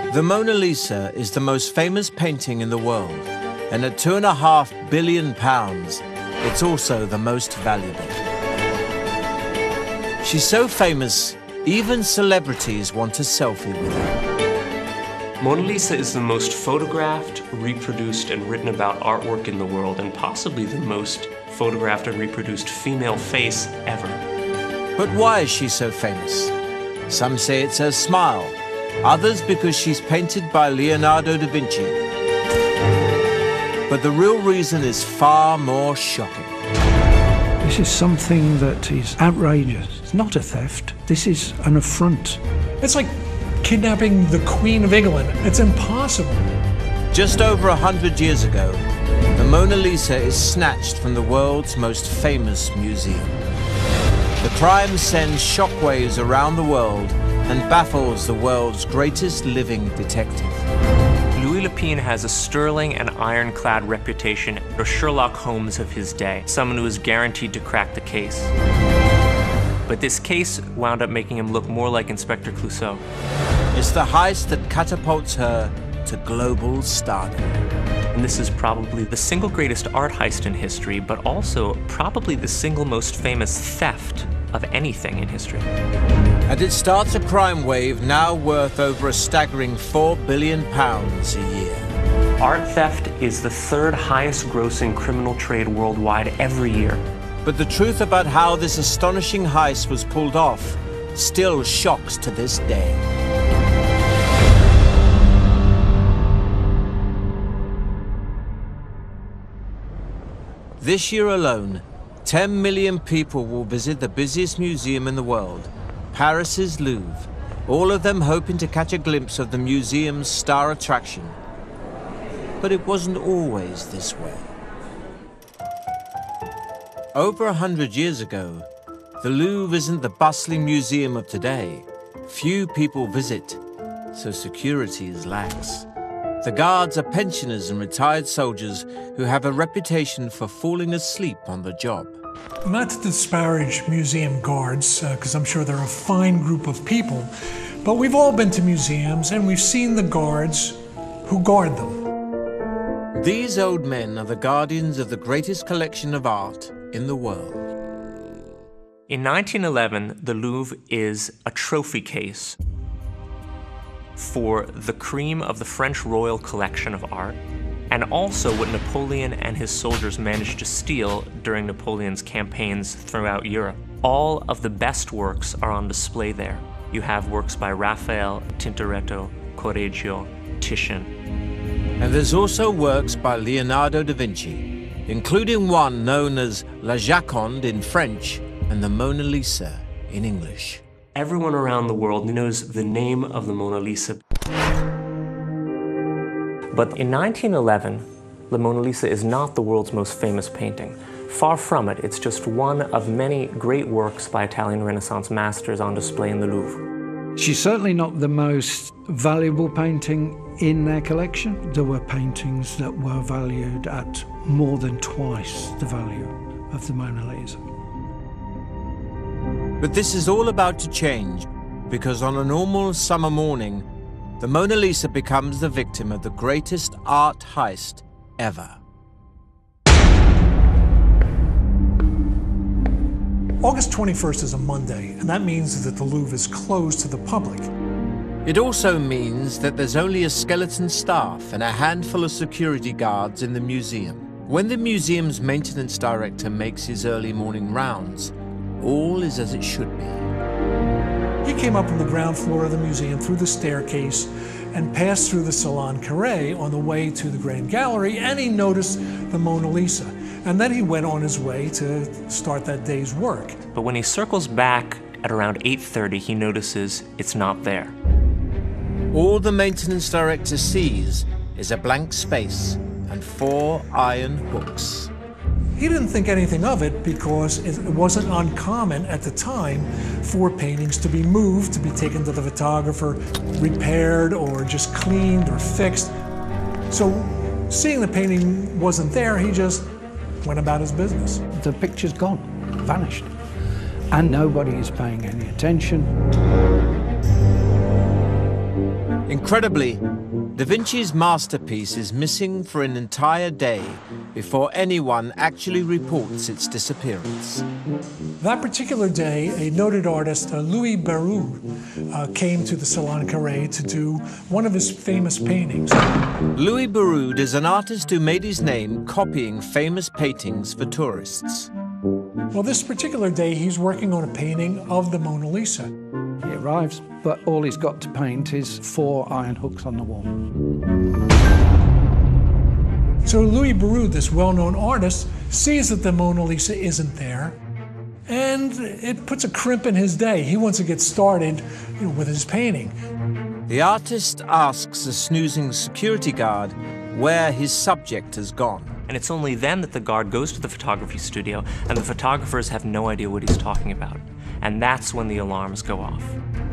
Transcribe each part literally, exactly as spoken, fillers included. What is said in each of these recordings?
The Mona Lisa is the most famous painting in the world, and at two and a half billion pounds, it's also the most valuable. She's so famous, even celebrities want a selfie with her. Mona Lisa is the most photographed, reproduced, and written about artwork in the world, and possibly the most photographed and reproduced female face ever. But why is she so famous? Some say it's her smile, others because she's painted by Leonardo da Vinci. But the real reason is far more shocking. This is something that is outrageous. It's not a theft. This is an affront. It's like kidnapping the Queen of England. It's impossible. Just over a hundred years ago, the Mona Lisa is snatched from the world's most famous museum. The crime sends shockwaves around the world and baffles the world's greatest living detective. Louis Lepine has a sterling and ironclad reputation, a Sherlock Holmes of his day, someone who is guaranteed to crack the case. But this case wound up making him look more like Inspector Clouseau. It's the heist that catapults her to global stardom. And this is probably the single greatest art heist in history, but also probably the single most famous theft of anything in history. And it starts a crime wave now worth over a staggering four billion pounds a year. Art theft is the third highest grossing criminal trade worldwide every year. But the truth about how this astonishing heist was pulled off still shocks to this day. This year alone, ten million people will visit the busiest museum in the world, Paris's Louvre, all of them hoping to catch a glimpse of the museum's star attraction. But it wasn't always this way. Over a hundred years ago, the Louvre isn't the bustling museum of today. Few people visit, so security is lax. The guards are pensioners and retired soldiers who have a reputation for falling asleep on the job. Not to disparage museum guards, because uh, I'm sure they're a fine group of people, but we've all been to museums and we've seen the guards who guard them. These old men are the guardians of the greatest collection of art in the world. In nineteen eleven, the Louvre is a trophy case for the cream of the French royal collection of art, and also what Napoleon and his soldiers managed to steal during Napoleon's campaigns throughout Europe. All of the best works are on display there. You have works by Raphael, Tintoretto, Correggio, Titian. And there's also works by Leonardo da Vinci, including one known as La Joconde in French and the Mona Lisa in English. Everyone around the world knows the name of the Mona Lisa. But in nineteen eleven, the Mona Lisa is not the world's most famous painting. Far from it, it's just one of many great works by Italian Renaissance masters on display in the Louvre. She's certainly not the most valuable painting in their collection. There were paintings that were valued at more than twice the value of the Mona Lisa. But this is all about to change, because on a normal summer morning, the Mona Lisa becomes the victim of the greatest art heist ever. August twenty-first is a Monday, and that means that the Louvre is closed to the public. It also means that there's only a skeleton staff and a handful of security guards in the museum. When the museum's maintenance director makes his early morning rounds, all is as it should be. He came up from the ground floor of the museum through the staircase and passed through the Salon Carré on the way to the Grand Gallery, and he noticed the Mona Lisa. And then he went on his way to start that day's work. But when he circles back at around eight thirty, he notices it's not there. All the maintenance director sees is a blank space and four iron hooks. He didn't think anything of it because it wasn't uncommon at the time for paintings to be moved, to be taken to the photographer, repaired or just cleaned or fixed. So seeing the painting wasn't there, he just went about his business. The picture's gone, vanished, and nobody is paying any attention. Incredibly, Da Vinci's masterpiece is missing for an entire day before anyone actually reports its disappearance. That particular day, a noted artist, uh, Louis Barrault, uh, came to the Salon Carré to do one of his famous paintings. Louis Barrault is an artist who made his name copying famous paintings for tourists. Well, this particular day, he's working on a painting of the Mona Lisa. He arrives, but all he's got to paint is four iron hooks on the wall. So Louis Barrault, this well-known artist, sees that the Mona Lisa isn't there, and it puts a crimp in his day. He wants to get started, you know, with his painting. The artist asks a snoozing security guard where his subject has gone. And it's only then that the guard goes to the photography studio, and the photographers have no idea what he's talking about. And that's when the alarms go off.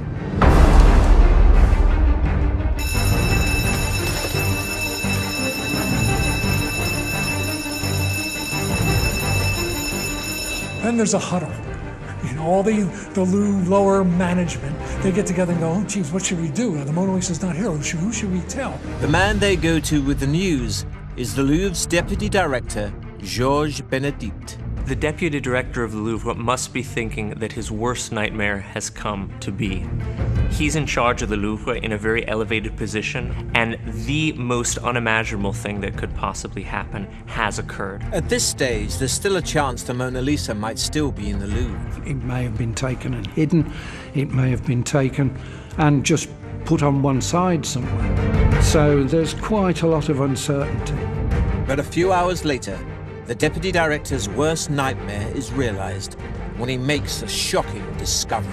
Then there's a huddle. You know, all the, the lower management, they get together and go, oh, geez, what should we do? The Mona Lisa's not here. Who should, who should we tell? The man they go to with the news is the Louvre's deputy director, Georges Benedict. The deputy director of the Louvre must be thinking that his worst nightmare has come to be. He's in charge of the Louvre in a very elevated position, and the most unimaginable thing that could possibly happen has occurred. At this stage, there's still a chance the Mona Lisa might still be in the Louvre. It may have been taken and hidden. It may have been taken and just put on one side somewhere. So there's quite a lot of uncertainty. But a few hours later, the deputy director's worst nightmare is realized when he makes a shocking discovery.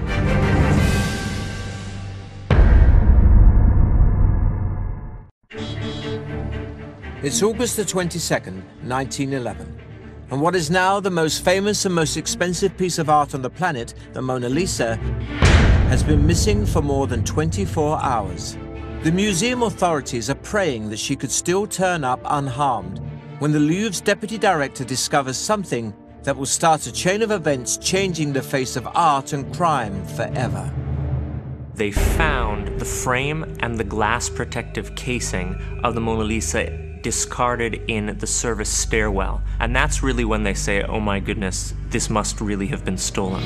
It's August the twenty-second, nineteen eleven, and what is now the most famous and most expensive piece of art on the planet, the Mona Lisa, has been missing for more than twenty-four hours. The museum authorities are praying that she could still turn up unharmed when the Louvre's deputy director discovers something that will start a chain of events changing the face of art and crime forever. They found the frame and the glass protective casing of the Mona Lisa discarded in the service stairwell. And that's really when they say, oh my goodness, this must really have been stolen.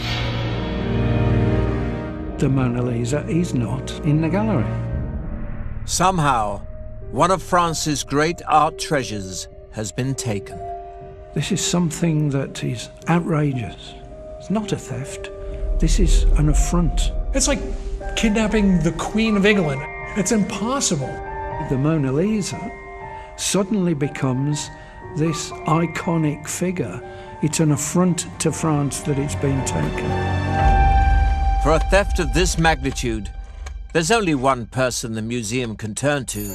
The Mona Lisa is not in the gallery. Somehow, one of France's great art treasures has been taken. This is something that is outrageous. It's not a theft. This is an affront. It's like kidnapping the Queen of England. It's impossible. The Mona Lisa suddenly becomes this iconic figure. It's an affront to France that it's been taken. For a theft of this magnitude, there's only one person the museum can turn to.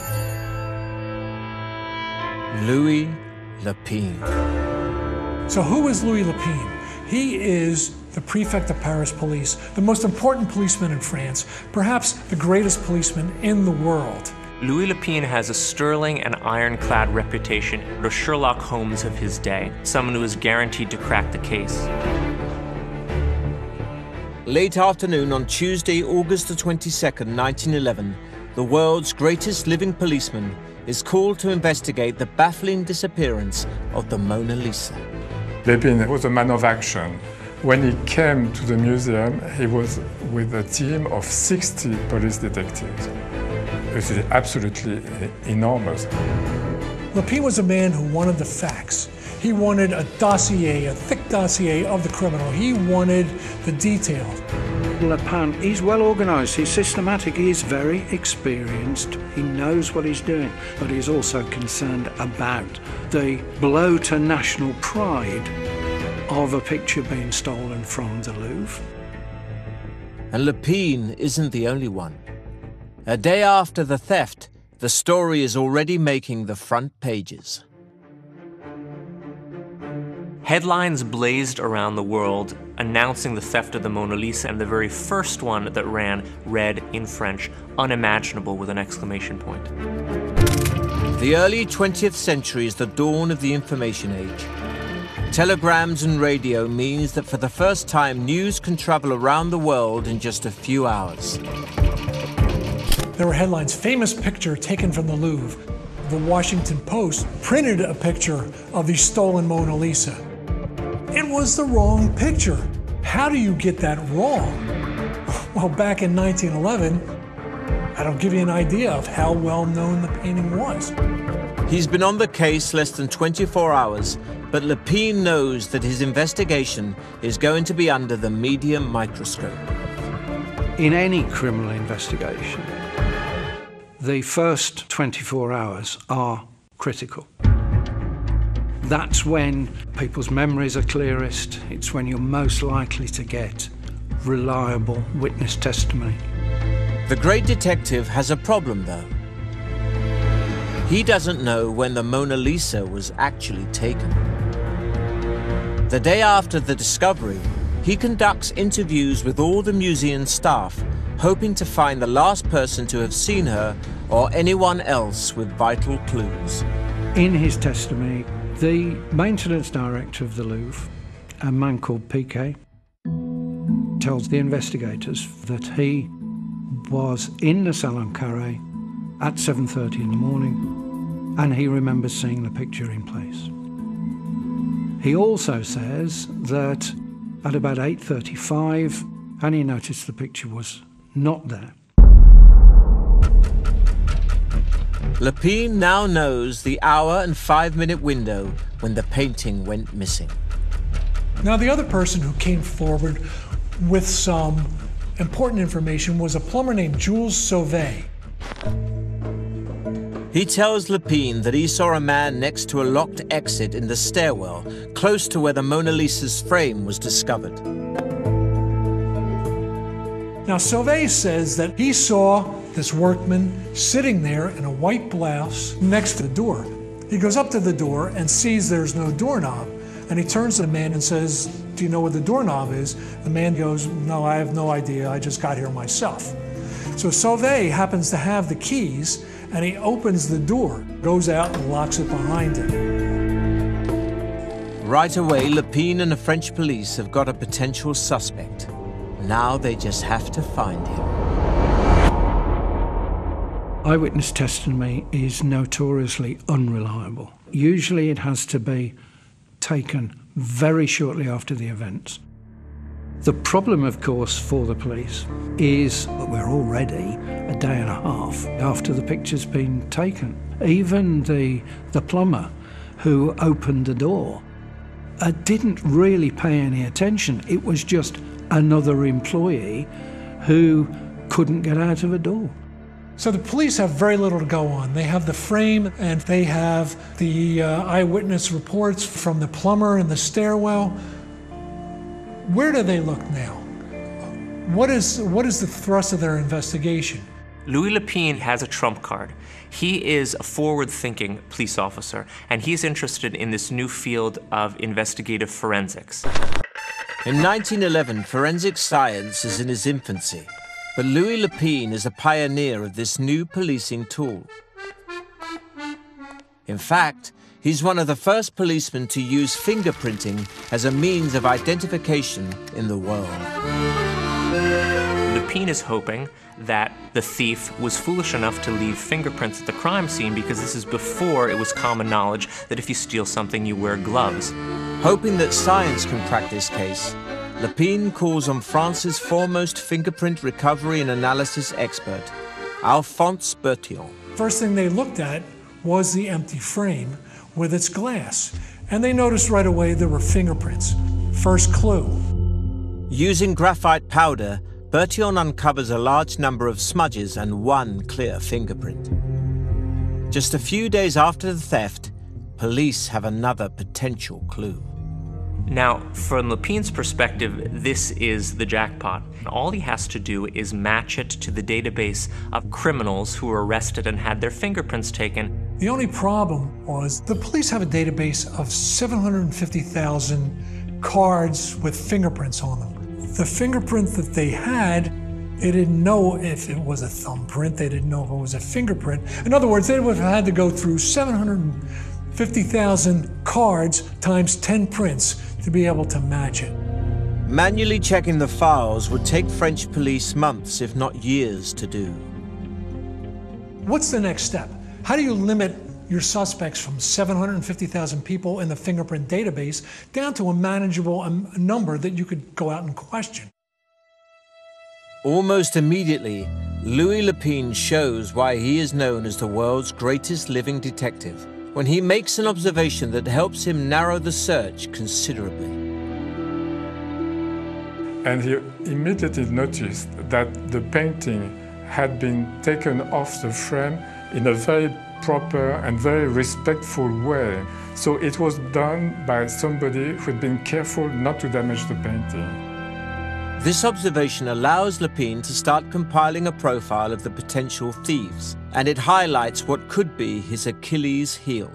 Louis Lepine. So who is Louis Lepine? He is the prefect of Paris police, the most important policeman in France, perhaps the greatest policeman in the world. Louis Lepine has a sterling and ironclad reputation, the Sherlock Holmes of his day, someone who is guaranteed to crack the case. Late afternoon on Tuesday, August the twenty-second, nineteen eleven, the world's greatest living policeman is called to investigate the baffling disappearance of the Mona Lisa. Lepine was a man of action. When he came to the museum, he was with a team of sixty police detectives. It was absolutely enormous. Lepine was a man who wanted the facts. He wanted a dossier, a thick dossier of the criminal. He wanted the details. Lepine, he's well organised, he's systematic, he's very experienced, he knows what he's doing, but he's also concerned about the blow to national pride of a picture being stolen from the Louvre. And Lepine isn't the only one. A day after the theft, the story is already making the front pages. Headlines blazed around the world announcing the theft of the Mona Lisa, and the very first one that ran read in French, unimaginable with an exclamation point. The early twentieth century is the dawn of the information age. Telegrams and radio means that for the first time news can travel around the world in just a few hours. There were headlines, famous picture taken from the Louvre. The Washington Post printed a picture of the stolen Mona Lisa. It was the wrong picture. How do you get that wrong? Well, back in nineteen eleven, that'll give you an idea of how well known the painting was. He's been on the case less than twenty-four hours, but Lepine knows that his investigation is going to be under the media microscope. In any criminal investigation, the first twenty-four hours are critical. That's when people's memories are clearest. It's when you're most likely to get reliable witness testimony. The great detective has a problem, though. He doesn't know when the Mona Lisa was actually taken. The day after the discovery, he conducts interviews with all the museum staff, hoping to find the last person to have seen her or anyone else with vital clues. In his testimony, the maintenance director of the Louvre, a man called Piquet, tells the investigators that he was in the Salon Carré at seven thirty in the morning, and he remembers seeing the picture in place. He also says that at about eight thirty-five, and he noticed the picture was not there. Lepine now knows the hour and five-minute window when the painting went missing. Now, the other person who came forward with some important information was a plumber named Jules Sauvé. He tells Lepine that he saw a man next to a locked exit in the stairwell, close to where the Mona Lisa's frame was discovered. Now, Sauvé says that he saw this workman sitting there in a white blouse next to the door. He goes up to the door and sees there's no doorknob. And he turns to the man and says, "Do you know where the doorknob is?" The man goes, "No, I have no idea. I just got here myself." So Sauvé happens to have the keys, and he opens the door, goes out and locks it behind him. Right away, Lepine and the French police have got a potential suspect. Now they just have to find him. Eyewitness testimony is notoriously unreliable. Usually it has to be taken very shortly after the events. The problem, of course, for the police is that we're already a day and a half after the picture's been taken. Even the, the plumber who opened the door uh, didn't really pay any attention. It was just another employee who couldn't get out of a door. So the police have very little to go on. They have the frame and they have the uh, eyewitness reports from the plumber in the stairwell. Where do they look now? What is, what is the thrust of their investigation? Louis Lepine has a trump card. He is a forward-thinking police officer, and he's interested in this new field of investigative forensics. In nineteen eleven, forensic science is in its infancy. But Louis Lepine is a pioneer of this new policing tool. In fact, he's one of the first policemen to use fingerprinting as a means of identification in the world. Lepine is hoping that the thief was foolish enough to leave fingerprints at the crime scene because this is before it was common knowledge that if you steal something, you wear gloves. Hoping that science can crack this case, Lepine calls on France's foremost fingerprint recovery and analysis expert, Alphonse Bertillon. First thing they looked at was the empty frame with its glass, and they noticed right away there were fingerprints. First clue. Using graphite powder, Bertillon uncovers a large number of smudges and one clear fingerprint. Just a few days after the theft, police have another potential clue. Now, from Lepine's perspective, this is the jackpot. All he has to do is match it to the database of criminals who were arrested and had their fingerprints taken. The only problem was the police have a database of seven hundred fifty thousand cards with fingerprints on them. The fingerprint that they had, they didn't know if it was a thumbprint, they didn't know if it was a fingerprint. In other words, they would have had to go through seven hundred fifty thousand cards times ten prints to be able to match it. Manually checking the files would take French police months, if not years, to do. What's the next step? How do you limit your suspects from seven hundred fifty thousand people in the fingerprint database down to a manageable um, number that you could go out and question? Almost immediately, Louis Lepine shows why he is known as the world's greatest living detective, when he makes an observation that helps him narrow the search considerably. And he immediately noticed that the painting had been taken off the frame in a very proper and very respectful way. So it was done by somebody who had been careful not to damage the painting. This observation allows Lepine to start compiling a profile of the potential thieves, and it highlights what could be his Achilles heel.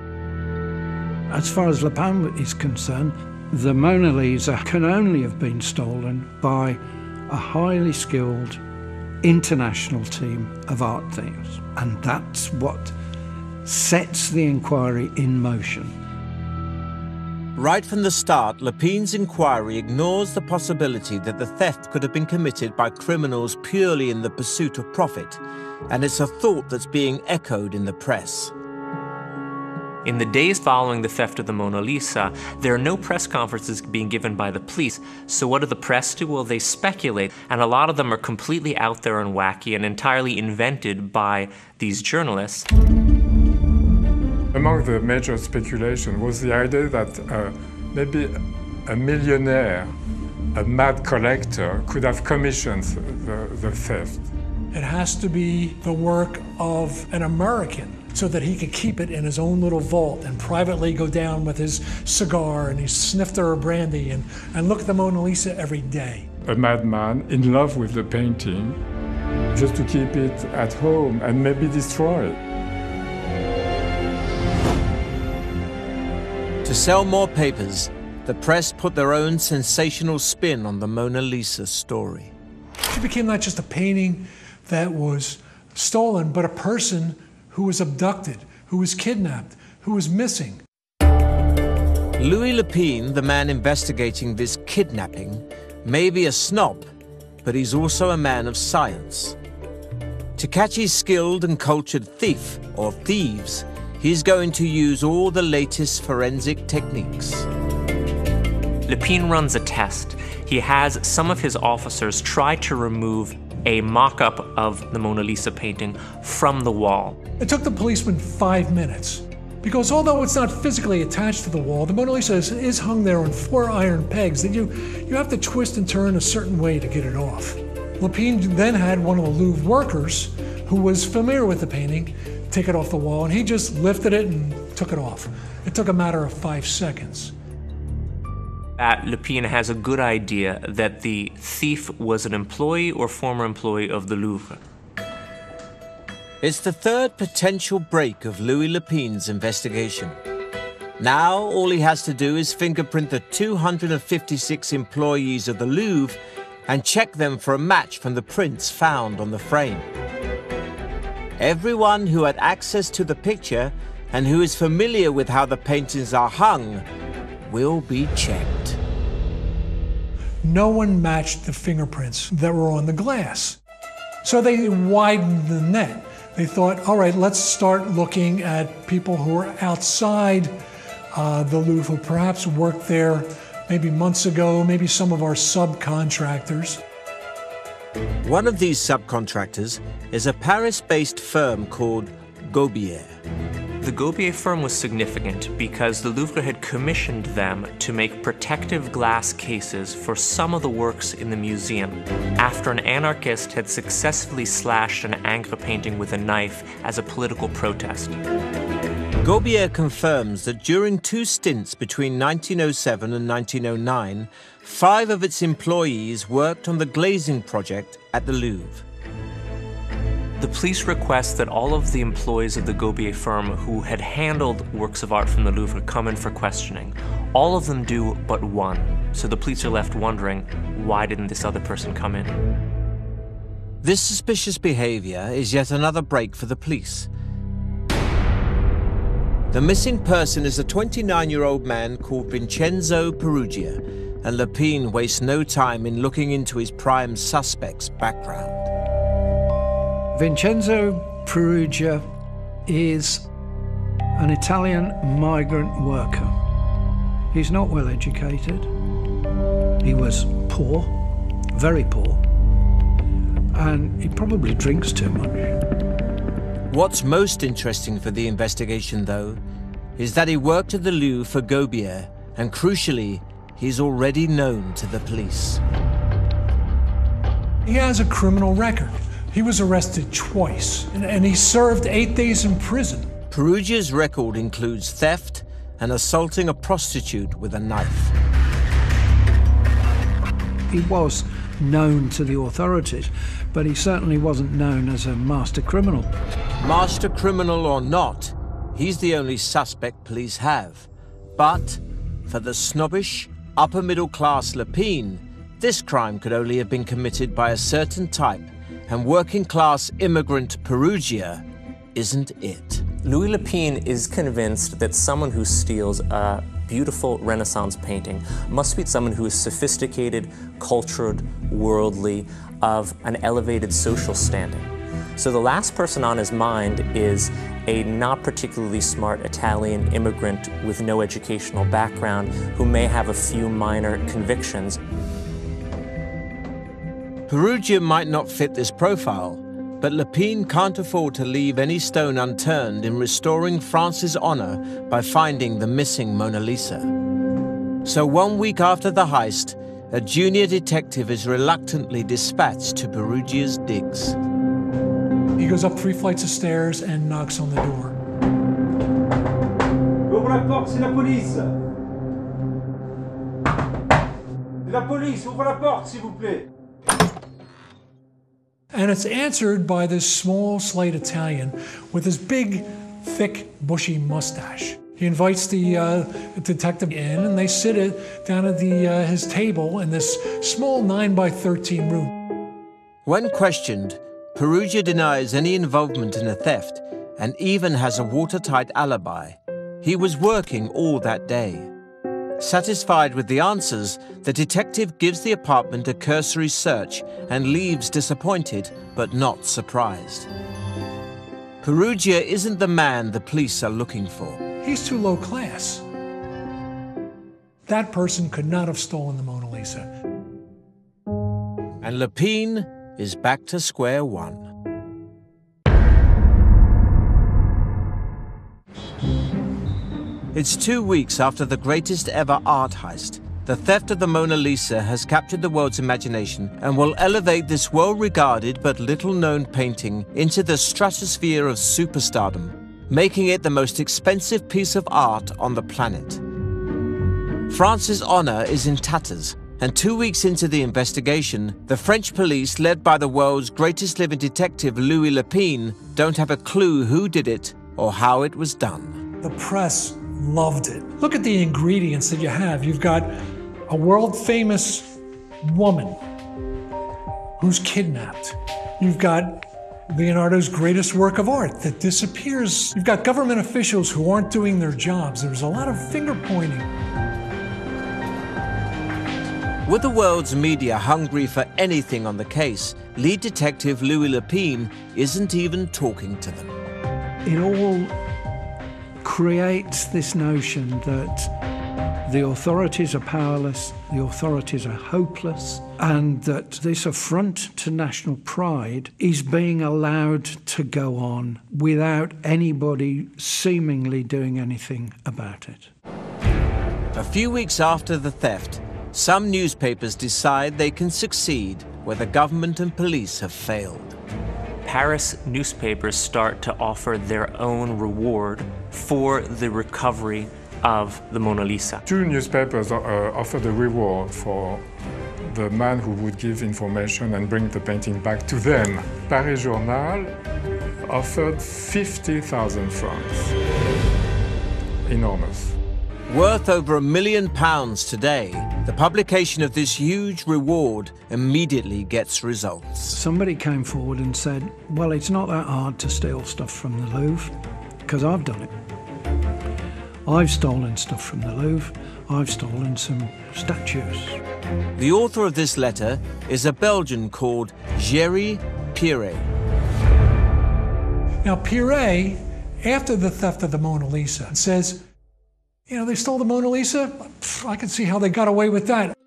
As far as Lepine is concerned, the Mona Lisa can only have been stolen by a highly skilled international team of art thieves. And that's what sets the inquiry in motion. Right from the start, Lepine's inquiry ignores the possibility that the theft could have been committed by criminals purely in the pursuit of profit, and it's a thought that's being echoed in the press. In the days following the theft of the Mona Lisa, there are no press conferences being given by the police. So what do the press do? Well, they speculate, and a lot of them are completely out there and wacky and entirely invented by these journalists. Among the major speculation was the idea that uh, maybe a millionaire, a mad collector, could have commissioned the, the theft. It has to be the work of an American, so that he could keep it in his own little vault and privately go down with his cigar and his snifter of brandy and, and look at the Mona Lisa every day. A madman in love with the painting, just to keep it at home and maybe destroy it. To sell more papers, the press put their own sensational spin on the Mona Lisa story. She became not just a painting that was stolen, but a person who was abducted, who was kidnapped, who was missing. Louis Lepine, the man investigating this kidnapping, may be a snob, but he's also a man of science. To catch his skilled and cultured thief, or thieves, he's going to use all the latest forensic techniques. Lepine runs a test. He has some of his officers try to remove a mock-up of the Mona Lisa painting from the wall. It took the policeman five minutes, because although it's not physically attached to the wall, the Mona Lisa is, is hung there on four iron pegs that you, you have to twist and turn a certain way to get it off. Lepine then had one of the Louvre workers, who was familiar with the painting, take it off the wall, and he just lifted it and took it off. It took a matter of five seconds. That Lepine has a good idea that the thief was an employee or former employee of the Louvre. It's the third potential break of Louis Lepine's investigation. Now all he has to do is fingerprint the two hundred fifty-six employees of the Louvre and check them for a match from the prints found on the frame. Everyone who had access to the picture and who is familiar with how the paintings are hung will be checked. No one matched the fingerprints that were on the glass. So they widened the net. They thought, all right, let's start looking at people who are outside uh, the Louvre, who perhaps worked there maybe months ago, maybe some of our subcontractors. One of these subcontractors is a Paris-based firm called Gaubier. The Gaubier firm was significant because the Louvre had commissioned them to make protective glass cases for some of the works in the museum after an anarchist had successfully slashed an Ingres painting with a knife as a political protest. Gaubier confirms that during two stints between nineteen oh seven and nineteen oh nine, five of its employees worked on the glazing project at the Louvre. The police request that all of the employees of the Gaubier firm who had handled works of art from the Louvre come in for questioning. All of them do but one. So the police are left wondering, why didn't this other person come in? This suspicious behavior is yet another break for the police. The missing person is a twenty-nine-year-old man called Vincenzo Peruggia, and Lepine wastes no time in looking into his prime suspect's background. Vincenzo Peruggia is an Italian migrant worker. He's not well educated. He was poor, very poor, and he probably drinks too much. What's most interesting for the investigation, though, is that he worked at the Louvre for Gobier, and crucially, he's already known to the police. He has a criminal record. He was arrested twice, and, and he served eight days in prison. Peruggia's record includes theft and assaulting a prostitute with a knife. He was known to the authorities, but he certainly wasn't known as a master criminal. Master criminal or not, he's the only suspect police have. But for the snobbish, upper-middle-class Lepine, this crime could only have been committed by a certain type, and working-class immigrant Peruggia isn't it. Louis Lepine is convinced that someone who steals a beautiful Renaissance painting must be someone who is sophisticated, cultured, worldly, of an elevated social standing. So the last person on his mind is a not particularly smart Italian immigrant with no educational background who may have a few minor convictions. Peruggia might not fit this profile, but Lepine can't afford to leave any stone unturned in restoring France's honor by finding the missing Mona Lisa. So one week after the heist, a junior detective is reluctantly dispatched to Peruggia's digs. He goes up three flights of stairs and knocks on the door. Ouvre la porte, c'est la police. C'est la police, ouvre la porte, s'il vous plaît. And it's answered by this small, slight Italian with his big, thick, bushy mustache. He invites the uh, detective in, and they sit it down at the, uh, his table in this small nine by thirteen room. When questioned, Peruggia denies any involvement in a theft and even has a watertight alibi. He was working all that day. Satisfied with the answers, the detective gives the apartment a cursory search and leaves disappointed but not surprised. Peruggia isn't the man the police are looking for. He's too low class. That person could not have stolen the Mona Lisa. And Lepine is back to square one. It's two weeks after the greatest ever art heist. The theft of the Mona Lisa has captured the world's imagination and will elevate this well-regarded but little-known painting into the stratosphere of superstardom, making it the most expensive piece of art on the planet. France's honor is in tatters, and two weeks into the investigation, the French police, led by the world's greatest living detective Louis Lepine, don't have a clue who did it or how it was done. The press loved it. Look at the ingredients that you have. You've got a world-famous woman who's kidnapped. You've got Leonardo's greatest work of art that disappears. You've got government officials who aren't doing their jobs. There's a lot of finger-pointing. With the world's media hungry for anything on the case, lead detective Louis Lepine isn't even talking to them. It all creates this notion that the authorities are powerless, the authorities are hopeless, and that this affront to national pride is being allowed to go on without anybody seemingly doing anything about it. A few weeks after the theft, some newspapers decide they can succeed where the government and police have failed. Paris newspapers start to offer their own reward for the recovery of the Mona Lisa. Two newspapers uh, offered a reward for the man who would give information and bring the painting back to them. Paris Journal offered fifty thousand francs. Enormous. Worth over a million pounds today, the publication of this huge reward immediately gets results. Somebody came forward and said, well, it's not that hard to steal stuff from the Louvre, because I've done it. I've stolen stuff from the Louvre. I've stolen some statues. The author of this letter is a Belgian called Géry Piré. Now, Pire, after the theft of the Mona Lisa, says, you know, they stole the Mona Lisa? Pff, I can see how they got away with that.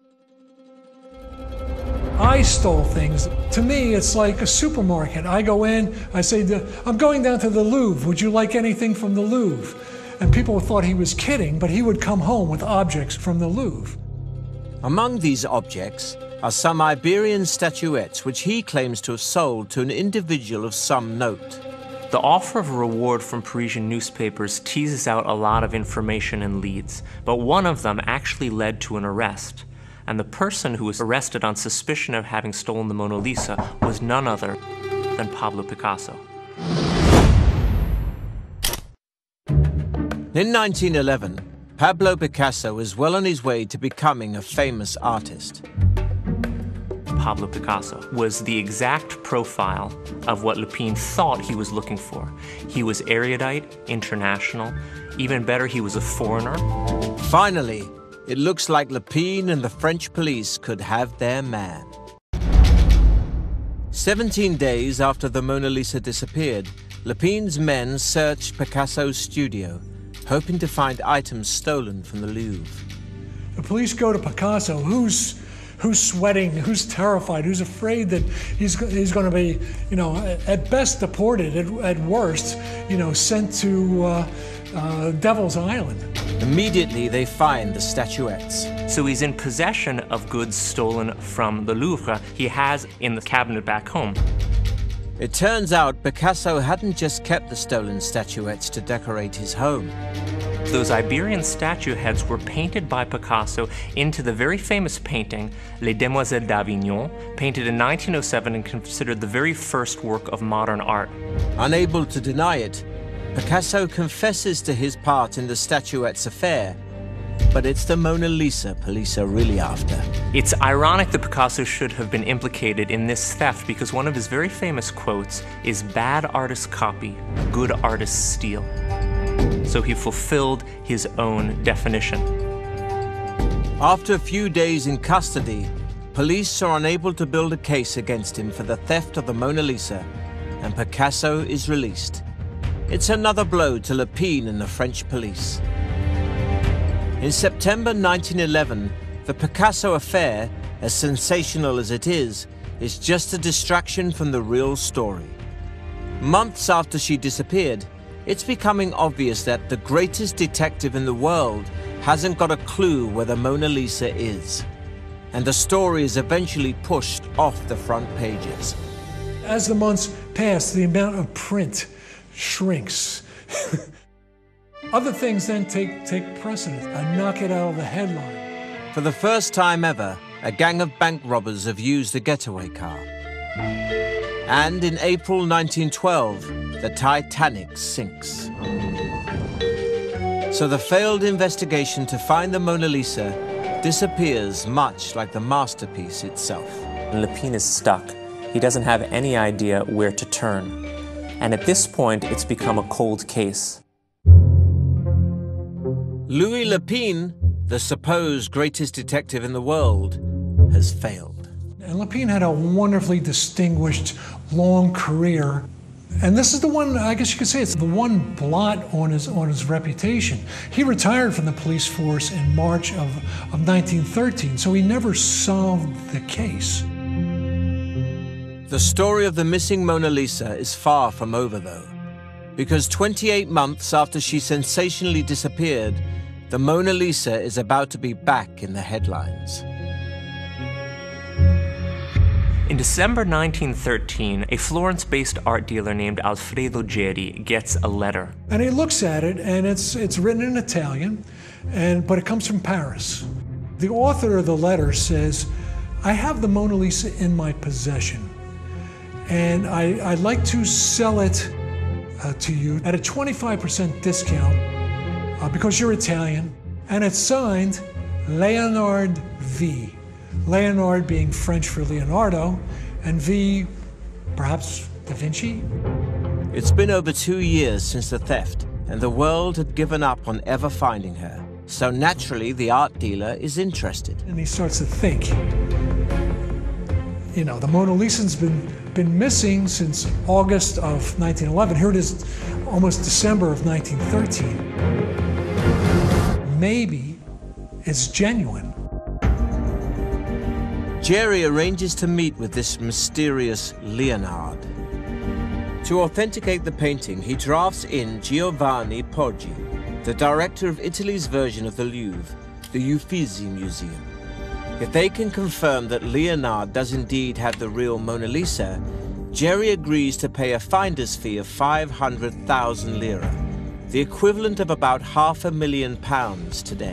I stole things. To me, it's like a supermarket. I go in, I say, I'm going down to the Louvre. Would you like anything from the Louvre? And people thought he was kidding, but he would come home with objects from the Louvre. Among these objects are some Iberian statuettes which he claims to have sold to an individual of some note. The offer of a reward from Parisian newspapers teases out a lot of information and leads, but one of them actually led to an arrest. And the person who was arrested on suspicion of having stolen the Mona Lisa was none other than Pablo Picasso. In nineteen eleven, Pablo Picasso was well on his way to becoming a famous artist. Pablo Picasso was the exact profile of what Lépine thought he was looking for. He was erudite, international, even better, he was a foreigner. Finally, it looks like Lépine and the French police could have their man. Seventeen days after the Mona Lisa disappeared, Lépine's men searched Picasso's studio, hoping to find items stolen from the Louvre. The police go to Picasso, who's who's sweating, who's terrified, who's afraid that he's he's going to be, you know, at best deported, at, at worst, you know, sent to uh, uh, Devil's Island. Immediately, they find the statuettes. So he's in possession of goods stolen from the Louvre he has in the cabinet back home. It turns out Picasso hadn't just kept the stolen statuettes to decorate his home. Those Iberian statue heads were painted by Picasso into the very famous painting, Les Demoiselles d'Avignon, painted in nineteen oh seven and considered the very first work of modern art. Unable to deny it, Picasso confesses to his part in the statuette's affair, but it's the Mona Lisa police are really after. It's ironic that Picasso should have been implicated in this theft because one of his very famous quotes is, "Bad artists copy, good artists steal." So he fulfilled his own definition. After a few days in custody, police are unable to build a case against him for the theft of the Mona Lisa, and Picasso is released. It's another blow to Lépine and the French police. In September nineteen eleven, the Picasso affair, as sensational as it is, is just a distraction from the real story. Months after she disappeared, it's becoming obvious that the greatest detective in the world hasn't got a clue where the Mona Lisa is. And the story is eventually pushed off the front pages. As the months pass, the amount of print shrinks. Other things then take, take precedence and knock it out of the headline. For the first time ever, a gang of bank robbers have used a getaway car. And in April nineteen twelve, the Titanic sinks. So the failed investigation to find the Mona Lisa disappears much like the masterpiece itself. Lépine is stuck. He doesn't have any idea where to turn. And at this point, it's become a cold case. Louis Lépine, the supposed greatest detective in the world, has failed. And Lépine had a wonderfully distinguished, long career. And this is the one, I guess you could say, it's the one blot on his, on his reputation. He retired from the police force in March of, of nineteen thirteen, so he never solved the case. The story of the missing Mona Lisa is far from over, though, because twenty-eight months after she sensationally disappeared, the Mona Lisa is about to be back in the headlines. In December nineteen thirteen, a Florence-based art dealer named Alfredo Geri gets a letter. And he looks at it, and it's, it's written in Italian, and, but it comes from Paris. The author of the letter says, I have the Mona Lisa in my possession, and I, I'd like to sell it uh, to you at a twenty-five percent discount uh, because you're Italian, and it's signed Leonardo V. Leonardo being French for Leonardo, and V, perhaps Da Vinci? It's been over two years since the theft, and the world had given up on ever finding her. So naturally, the art dealer is interested. And he starts to think, you know, the Mona Lisa's been, been been missing since August of nineteen eleven. Here it is, almost December of nineteen thirteen. Maybe it's genuine. Jerry arranges to meet with this mysterious Leonardo. To authenticate the painting, he drafts in Giovanni Poggi, the director of Italy's version of the Louvre, the Uffizi Museum. If they can confirm that Leonardo does indeed have the real Mona Lisa, Jerry agrees to pay a finder's fee of five hundred thousand lire, the equivalent of about half a million pounds today.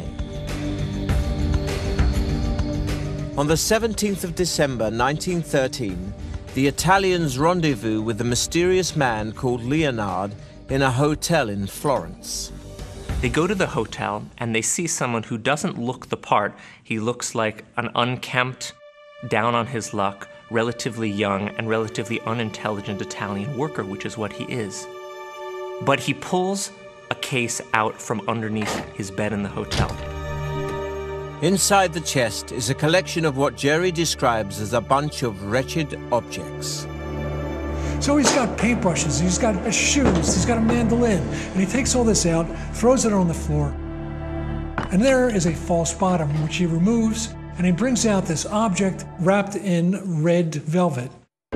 On the seventeenth of December nineteen thirteen, the Italians rendezvous with the mysterious man called Leonardo in a hotel in Florence. They go to the hotel and they see someone who doesn't look the part. He looks like an unkempt, down on his luck, relatively young and relatively unintelligent Italian worker, which is what he is. But he pulls a case out from underneath his bed in the hotel. Inside the chest is a collection of what Jerry describes as a bunch of wretched objects. So he's got paintbrushes, he's got shoes, he's got a mandolin, and he takes all this out, throws it on the floor, and there is a false bottom, which he removes, and he brings out this object wrapped in red velvet,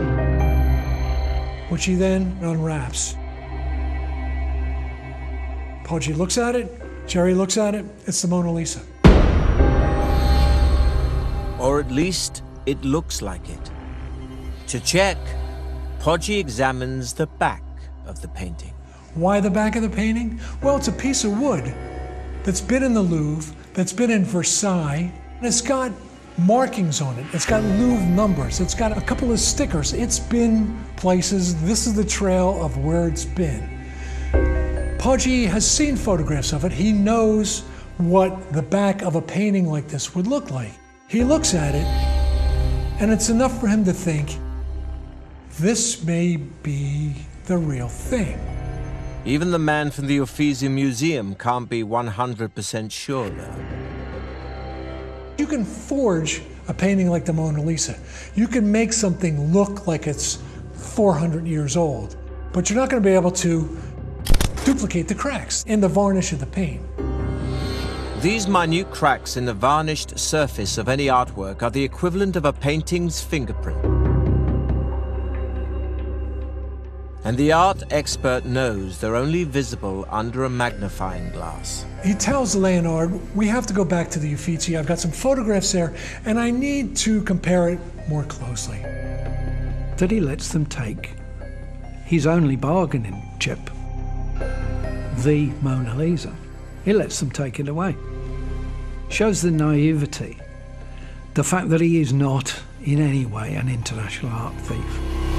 which he then unwraps. Poggi looks at it, Jerry looks at it, it's the Mona Lisa. Or at least it looks like it. To check, Poggi examines the back of the painting. Why the back of the painting? Well, it's a piece of wood that's been in the Louvre, that's been in Versailles, and it's got markings on it. It's got Louvre numbers. It's got a couple of stickers. It's been places. This is the trail of where it's been. Poggi has seen photographs of it. He knows what the back of a painting like this would look like. He looks at it, and it's enough for him to think, this may be the real thing. Even the man from the Uffizi Museum can't be one hundred percent sure, though. You can forge a painting like the Mona Lisa. You can make something look like it's four hundred years old, but you're not going to be able to duplicate the cracks in the varnish of the paint. These minute cracks in the varnished surface of any artwork are the equivalent of a painting's fingerprint. And the art expert knows they're only visible under a magnifying glass. He tells Leonardo, we have to go back to the Uffizi. I've got some photographs there, and I need to compare it more closely. That he lets them take his only bargaining chip, the Mona Lisa. He lets them take it away. Shows the naivety, the fact that he is not in any way an international art thief.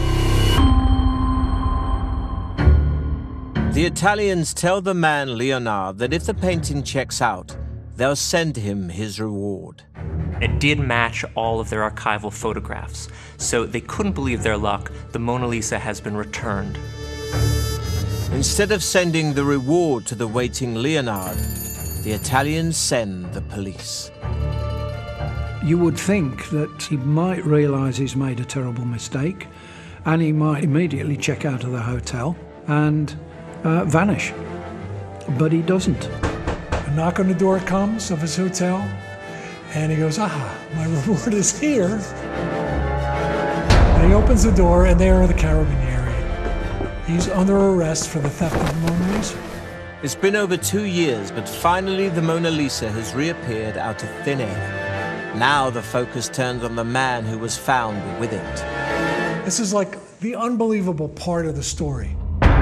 The Italians tell the man Leonardo that if the painting checks out, they'll send him his reward. It did match all of their archival photographs, so they couldn't believe their luck. The Mona Lisa has been returned. Instead of sending the reward to the waiting Leonardo, the Italians send the police. You would think that he might realise he's made a terrible mistake, and he might immediately check out of the hotel and uh, vanish. But he doesn't. A knock on the door comes of his hotel, and he goes, aha, my reward is here. And he opens the door, and there are the Carabinieri. He's under arrest for the theft of the Mona Lisa. It's been over two years, but finally the Mona Lisa has reappeared out of thin air. Now the focus turns on the man who was found with it. This is like the unbelievable part of the story.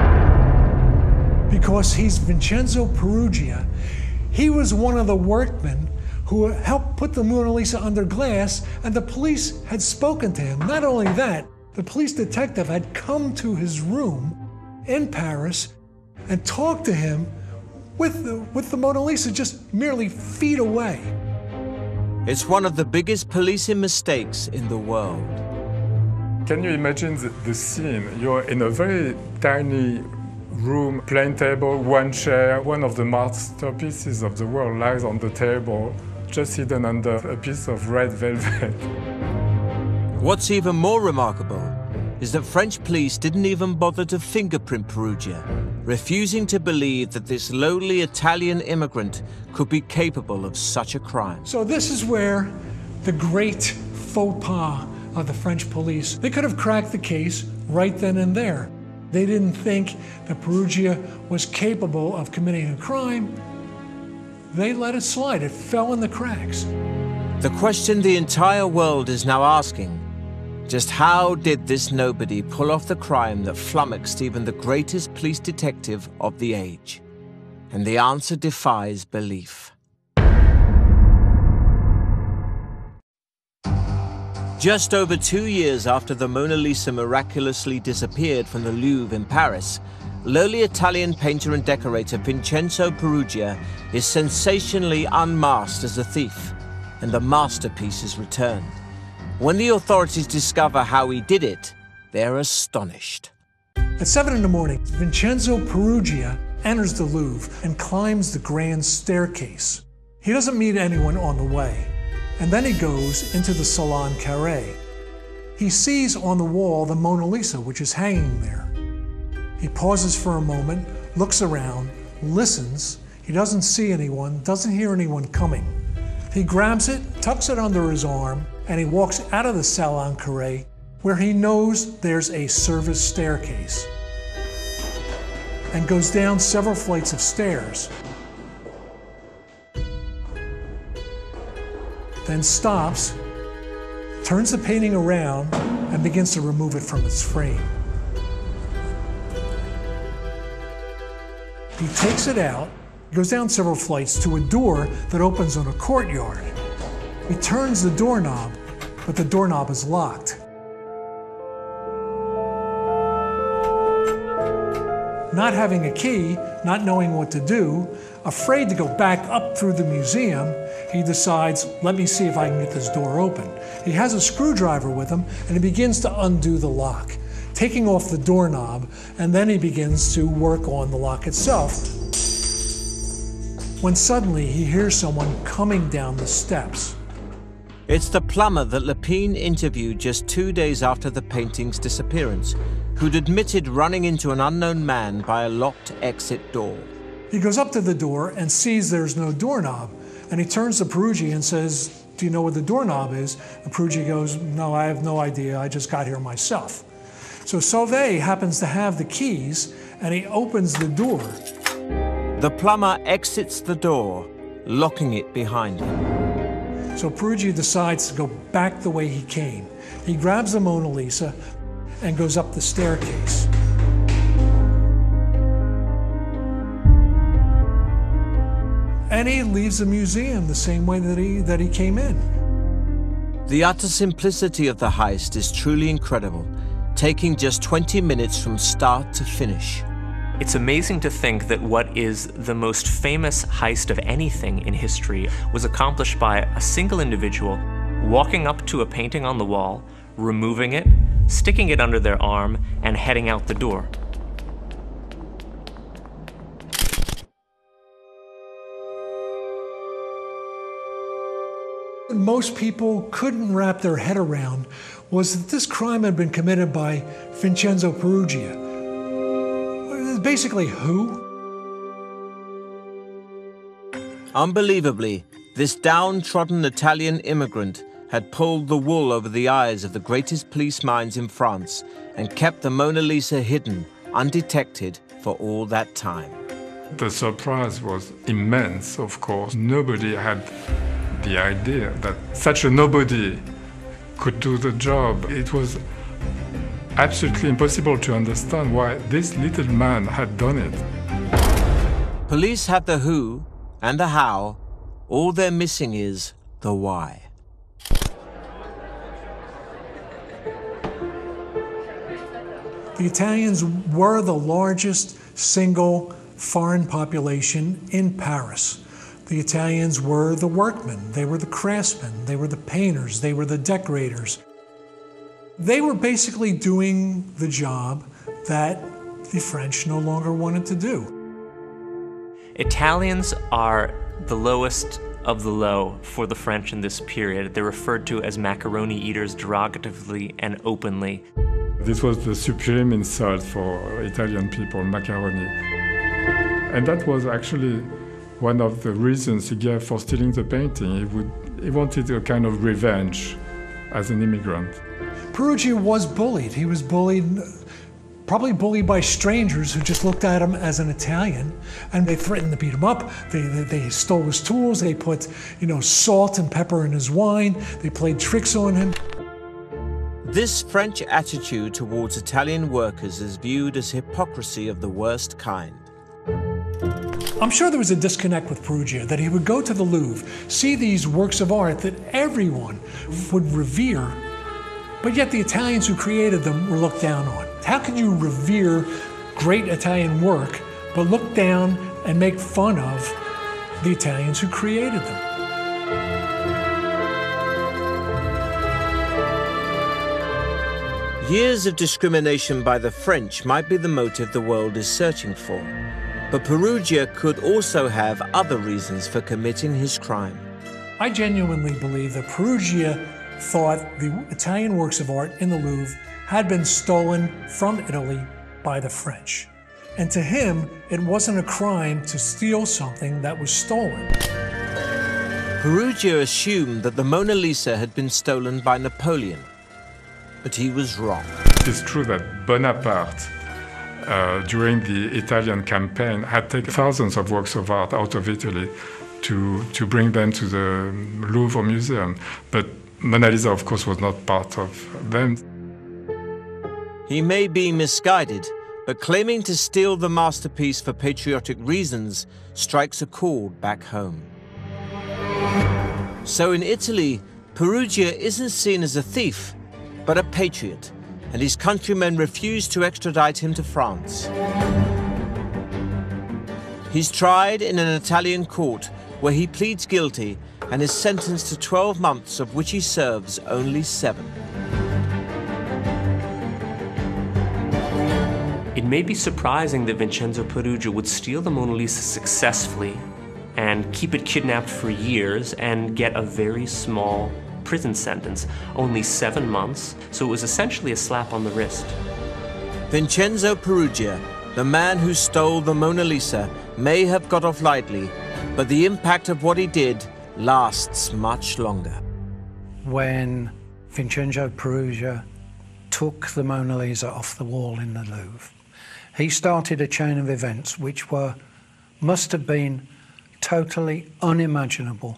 Because he's Vincenzo Peruggia. He was one of the workmen who helped put the Mona Lisa under glass, and the police had spoken to him. Not only that, the police detective had come to his room in Paris and talked to him with the, with the Mona Lisa just merely feet away. It's one of the biggest policing mistakes in the world. Can you imagine the, the scene? You're in a very tiny room, plain table, one chair, one of the masterpieces of the world lies on the table, just hidden under a piece of red velvet. What's even more remarkable is that French police didn't even bother to fingerprint Peruggia, refusing to believe that this lowly Italian immigrant could be capable of such a crime. So this is where the great faux pas of the French police, they could have cracked the case right then and there. They didn't think that Peruggia was capable of committing a crime. They let it slide. It fell in the cracks. The question the entire world is now asking: just how did this nobody pull off the crime that flummoxed even the greatest police detective of the age? And the answer defies belief. Just over two years after the Mona Lisa miraculously disappeared from the Louvre in Paris, lowly Italian painter and decorator Vincenzo Peruggia is sensationally unmasked as a thief, and the masterpiece is returned. When the authorities discover how he did it, they're astonished. At seven in the morning, Vincenzo Peruggia enters the Louvre and climbs the grand staircase. He doesn't meet anyone on the way, and then he goes into the Salon Carré. He sees on the wall the Mona Lisa, which is hanging there. He pauses for a moment, looks around, listens. He doesn't see anyone, doesn't hear anyone coming. He grabs it, tucks it under his arm, and he walks out of the Salon Carré, where he knows there's a service staircase, and goes down several flights of stairs. Then stops, turns the painting around, and begins to remove it from its frame. He takes it out, goes down several flights to a door that opens on a courtyard. He turns the doorknob, but the doorknob is locked. Not having a key, not knowing what to do, afraid to go back up through the museum, he decides, let me see if I can get this door open. He has a screwdriver with him, and he begins to undo the lock, taking off the doorknob, and then he begins to work on the lock itself. When suddenly he hears someone coming down the steps. It's the plumber that Lepine interviewed just two days after the painting's disappearance, who'd admitted running into an unknown man by a locked exit door. He goes up to the door and sees there's no doorknob, and he turns to Peruggia and says, do you know where the doorknob is? And Peruggia goes, no, I have no idea, I just got here myself. So Sauvé happens to have the keys, and he opens the door. The plumber exits the door, locking it behind him. So Peruggia decides to go back the way he came. He grabs the Mona Lisa and goes up the staircase. And he leaves the museum the same way that he, that he came in. The utter simplicity of the heist is truly incredible, taking just twenty minutes from start to finish. It's amazing to think that what is the most famous heist of anything in history was accomplished by a single individual walking up to a painting on the wall, removing it, sticking it under their arm, and heading out the door. Most people couldn't wrap their head around was that this crime had been committed by Vincenzo Peruggia. Basically, who? Unbelievably, this downtrodden Italian immigrant had pulled the wool over the eyes of the greatest police minds in France and kept the Mona Lisa hidden, undetected for all that time. The surprise was immense, of course. Nobody had the idea that such a nobody could do the job. It was absolutely impossible to understand why this little man had done it. Police have the who and the how. All they're missing is the why. The Italians were the largest single foreign population in Paris. The Italians were the workmen, they were the craftsmen, they were the painters, they were the decorators. They were basically doing the job that the French no longer wanted to do. Italians are the lowest of the low for the French in this period. They're referred to as macaroni eaters derogatively and openly. This was the supreme insult for Italian people, macaroni. And that was actually one of the reasons he gave for stealing the painting. He, would, he wanted a kind of revenge as an immigrant. Peruggia was bullied. He was bullied, probably bullied by strangers who just looked at him as an Italian, and they threatened to beat him up. They, they, they stole his tools. They put, you know, salt and pepper in his wine. They played tricks on him. This French attitude towards Italian workers is viewed as hypocrisy of the worst kind. I'm sure there was a disconnect with Peruggia, that he would go to the Louvre, see these works of art that everyone would revere, but yet the Italians who created them were looked down on. How can you revere great Italian work, but look down and make fun of the Italians who created them? Years of discrimination by the French might be the motive the world is searching for, but Peruggia could also have other reasons for committing his crime. I genuinely believe that Peruggia thought the Italian works of art in the Louvre had been stolen from Italy by the French. And to him, it wasn't a crime to steal something that was stolen. Peruggia assumed that the Mona Lisa had been stolen by Napoleon, but he was wrong. It's true that Bonaparte, uh, during the Italian campaign, had taken thousands of works of art out of Italy to, to bring them to the Louvre Museum. But Mona Lisa, of course, was not part of them. He may be misguided, but claiming to steal the masterpiece for patriotic reasons strikes a chord back home. So in Italy, Peruggia isn't seen as a thief, but a patriot, and his countrymen refuse to extradite him to France. He's tried in an Italian court where he pleads guilty and is sentenced to twelve months, of which he serves only seven. It may be surprising that Vincenzo Peruggia would steal the Mona Lisa successfully and keep it kidnapped for years and get a very small prison sentence, only seven months, so it was essentially a slap on the wrist. Vincenzo Peruggia, the man who stole the Mona Lisa, may have got off lightly, but the impact of what he did lasts much longer. When Vincenzo Peruggia took the Mona Lisa off the wall in the Louvre, he started a chain of events which were, must have been totally unimaginable.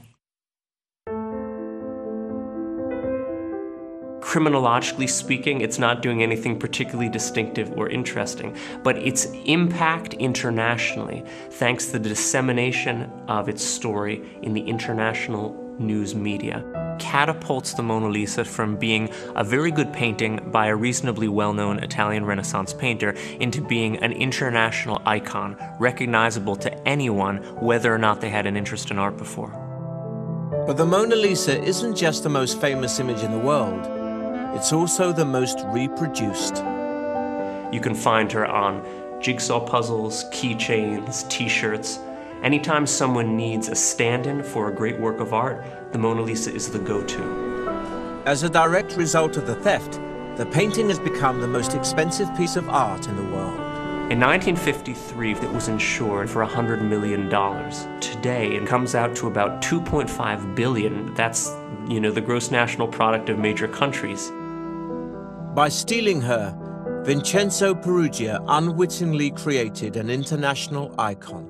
Criminologically speaking, it's not doing anything particularly distinctive or interesting, but its impact internationally, thanks to the dissemination of its story in the international news media, catapults the Mona Lisa from being a very good painting by a reasonably well-known Italian Renaissance painter into being an international icon, recognizable to anyone, whether or not they had an interest in art before. But the Mona Lisa isn't just the most famous image in the world. It's also the most reproduced. You can find her on jigsaw puzzles, keychains, t-shirts. Anytime someone needs a stand-in for a great work of art, the Mona Lisa is the go-to. As a direct result of the theft, the painting has become the most expensive piece of art in the world. In nineteen fifty-three, it was insured for one hundred million dollars. Today, it comes out to about two point five billion dollars. That's, you know, the gross national product of major countries. By stealing her, Vincenzo Peruggia unwittingly created an international icon.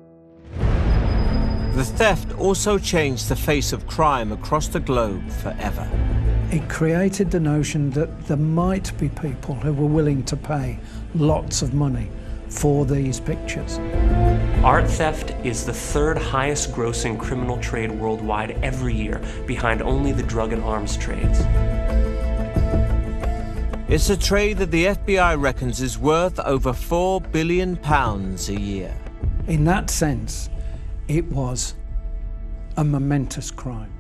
The theft also changed the face of crime across the globe forever. It created the notion that there might be people who were willing to pay lots of money for these pictures. Art theft is the third highest grossing criminal trade worldwide every year, behind only the drug and arms trades. It's a trade that the F B I reckons is worth over four billion pounds a year. In that sense, it was a momentous crime.